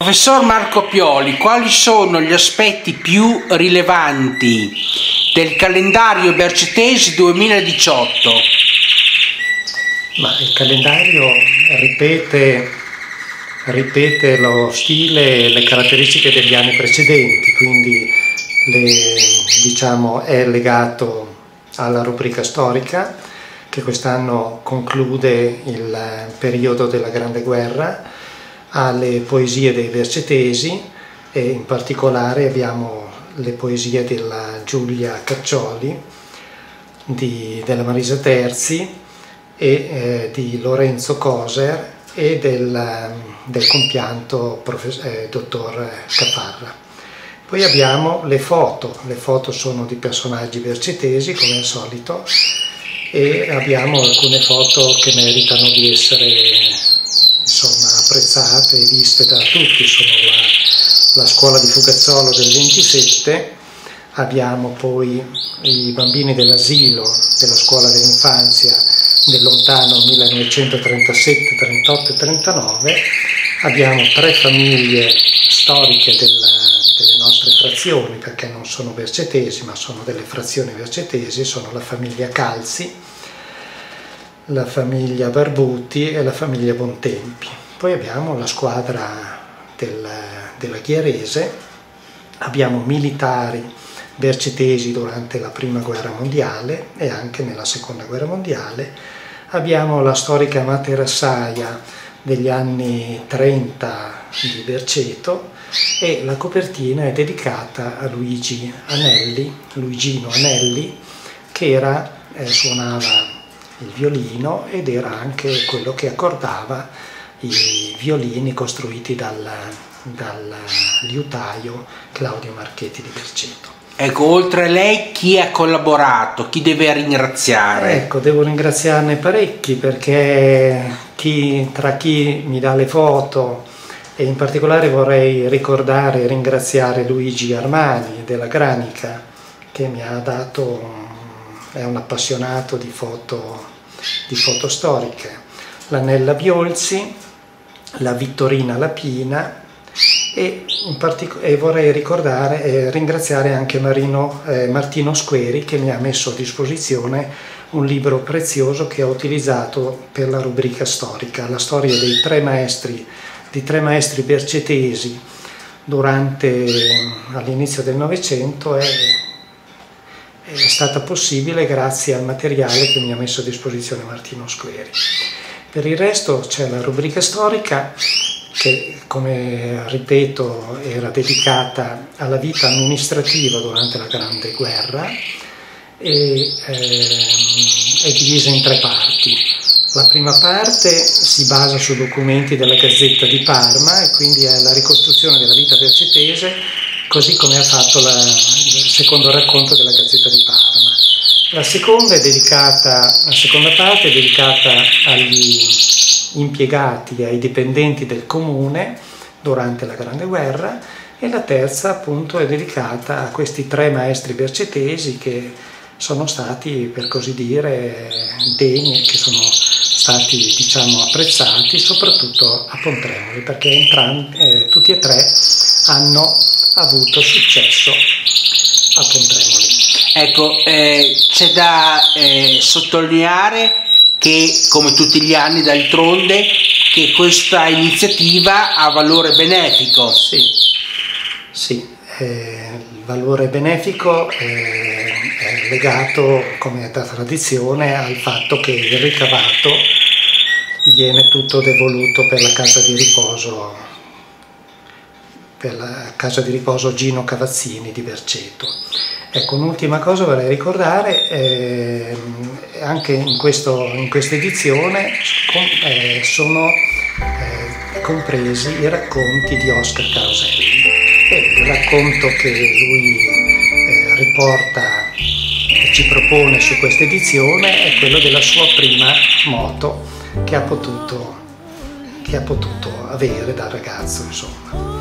Professor Marco Pioli, quali sono gli aspetti più rilevanti del calendario Bercetesi 2018? Ma il calendario ripete lo stile e le caratteristiche degli anni precedenti, quindi è legato alla rubrica storica, che quest'anno conclude il periodo della Grande Guerra, alle poesie dei Bercetesi, e in particolare abbiamo le poesie della Giulia Caccioli, della Marisa Terzi e di Lorenzo Coser e del compianto dottor Caparra. Poi abbiamo le foto sono di personaggi bercetesi come al solito, e abbiamo alcune foto che meritano di essere apprezzate e viste da tutti. Sono la scuola di Fugazzolo del 27, abbiamo poi i bambini dell'asilo della scuola dell'infanzia del lontano 1937, 38 e 39, abbiamo 3 famiglie storiche delle nostre frazioni, perché non sono bercetesi ma sono delle frazioni bercetesi, sono la famiglia Calzi, la famiglia Barbuti e la famiglia Bontempi. Poi abbiamo la squadra della Chiarese, abbiamo militari bercetesi durante la Prima Guerra Mondiale e anche nella Seconda Guerra Mondiale, abbiamo la storica Materassaia degli anni 30 di Berceto, e la copertina è dedicata a Luigino Anelli, che suonava il violino ed era anche quello che accordava i violini costruiti dal liutaio Claudio Marchetti di Berceto. Ecco, oltre a lei chi ha collaborato, chi deve ringraziare? Ecco, devo ringraziarne parecchi, perché tra chi mi dà le foto, e in particolare vorrei ricordare e ringraziare Luigi Armani della Granica, che mi ha è un appassionato di foto storiche, l'Anella Biolzi, la Vittorina Lapina, e vorrei ricordare e ringraziare anche Martino Squeri, che mi ha messo a disposizione un libro prezioso che ho utilizzato per la rubrica storica, la storia di 3 maestri bercetesi all'inizio del Novecento. È stata possibile grazie al materiale che mi ha messo a disposizione Martino Squeri. Per il resto c'è la rubrica storica, che, come ripeto, era dedicata alla vita amministrativa durante la Grande Guerra, e è divisa in 3 parti. La prima parte si basa su documenti della Gazzetta di Parma, e quindi è la ricostruzione della vita bercetese così come ha fatto il secondo racconto della Gazzetta di Parma. La seconda parte è dedicata agli impiegati, ai dipendenti del comune durante la Grande Guerra, e la terza appunto è dedicata a questi 3 maestri bercetesi che sono stati, per così dire, degni, che sono stati apprezzati soprattutto a Pontremoli, perché tutti e 3 hanno avuto successo a Pontremoli. Ecco, c'è da sottolineare che, come tutti gli anni d'altronde, che questa iniziativa ha valore benefico. Sì, il valore benefico è legato, come da tradizione, al fatto che il ricavato viene tutto devoluto per la casa di riposo Gino Cavazzini di Berceto. Ecco, un'ultima cosa vorrei ricordare, anche in questa edizione sono compresi i racconti di Oscar Caroselli. Il racconto che lui riporta e ci propone su questa edizione è quello della sua prima moto che ha potuto avere da ragazzo, insomma.